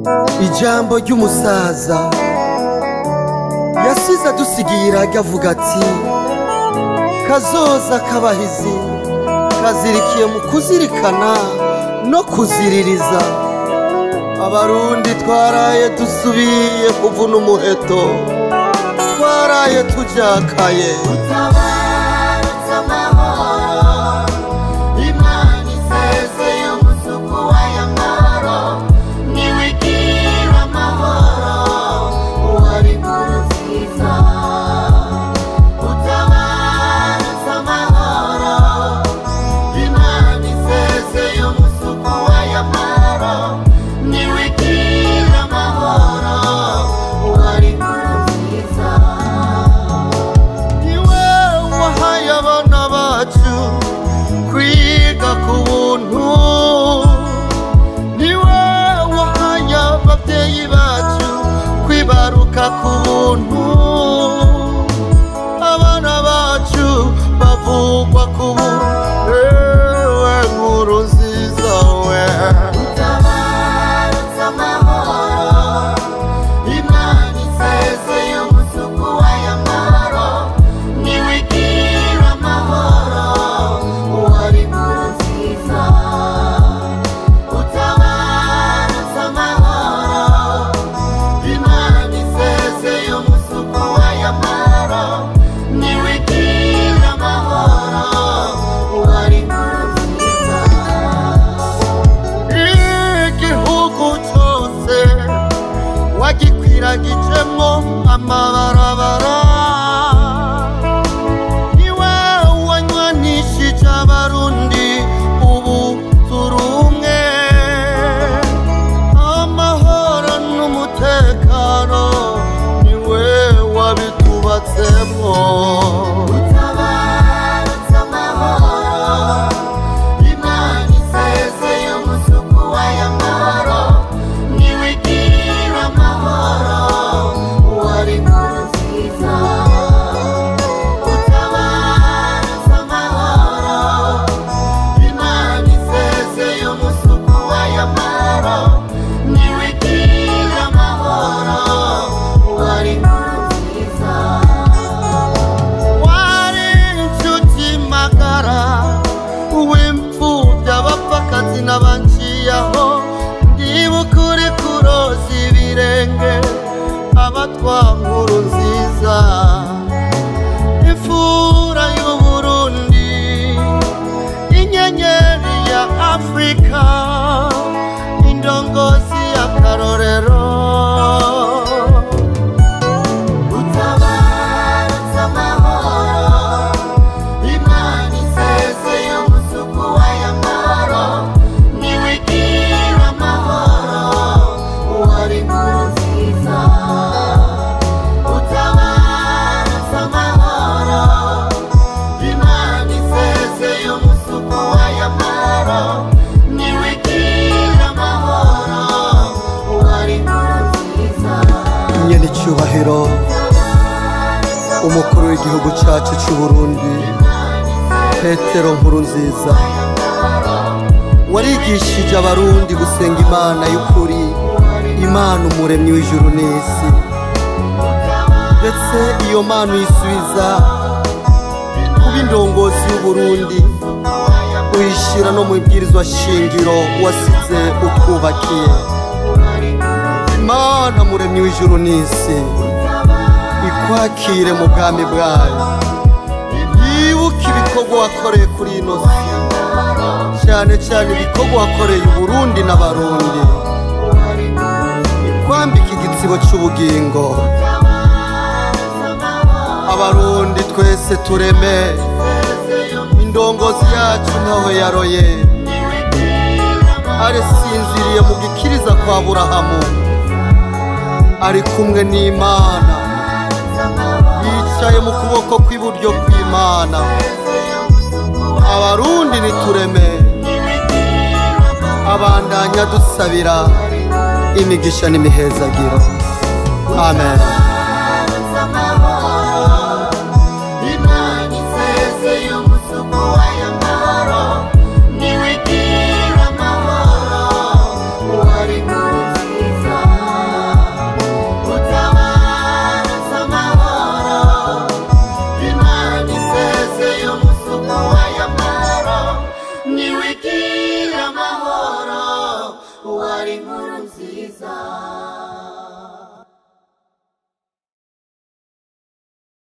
ijambo ry'umusaza yasize adusigiye irage avuga ati kazoza k'abahizi kazirikiye mu kuzirikana no kuziririza. Abarundi twaraye dusubiye kuvuna umuheto, twaraye tujakaye. Kubuntu abana bacu bavugwa kubuntu, ewe nkuru nziza we utabarutse amahoro. Imana iseze y'umusuku w'ayamahoro, niwe igira amahoro, wari nkuru nziza. Utabarutse amahoro, Imana wagikwiragijemo amabarabara, niwe wanywanishije abarundi, ubu turi umwe. Amahoro n'umutekano niwe wabitubatsemo. Utabarutse amahoro, Imana iseze y'umusuku w'ayamahoro, niwe igira amahoro, wari nkuru nziza. Utabarutse amahoro, Imana iseze y'umusuku w'ayamahoro, niwe igira amahoro, wari nkuru nziza. Wari inshuti magara, uw'imfuvyi abapfakazi n'abanciyaho, ndibuka uri kuroza ibirenge abatwa nkuru nziza. Imfura y'Uburundi, inyenyeri ya Afrika, indongozi y'akarorero. Utabarutse amahoro, Imana iseze y'umusuku w'ayamahoro, niwe igira amahoro, wari nkuru nziza. Utabarutse amahoro, Imana iseze y'umusuku w'ayamahoro, niwe igira amahoro, wari nkuru nziza. Nyene icyubahiro umukuru w'igihugu cyacu cy'u Burundi Petero Nkurunziza, warigishije abarundi gusenga Imana y'ukuri, Imana umuremyi w'ijuru n'isi. Ndetse iyo Mana uyisubiza kuba indongozi y'Uburundi, uyishira no mu ibwirizwa shingiro wasize utwubakiye. Imana umuremyi w'ijuru n'isi ikwakire mu bwami bwayo, yibuke ibikorwa wakoreye kuri ino si, cyane cyane ibikorwa wakoreye Uburundi n'abarundi, ikwambika igitsibo cy'ubugingo. Abarundi twese tureme, indongozi yacu ntaho yaroye, arasinziriye mu gikiriza kwa Aburahamu, ari kumwe n'Imana, yicaye mu kuboko kw'iburyo kw'Imana. Abarundi nitureme, abandanya dusabira imigisha n'imihezagiro. Amen. Niwe igira amahoro, wari nkuru nziza. mwiza